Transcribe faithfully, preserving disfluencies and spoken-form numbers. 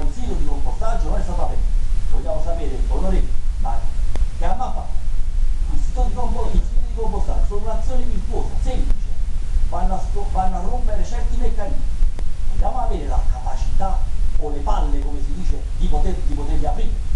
il sito di compostaggio non è stato aperto. Vogliamo sapere, onorevole, ma che a mappa il sito di, compo, il sito di compostaggio sono un'azione virtuosa, semplice, vanno a, vanno a rompere certi meccanismi. Vogliamo avere la capacità o le palle, come si dice, di, poter, di poterli aprire.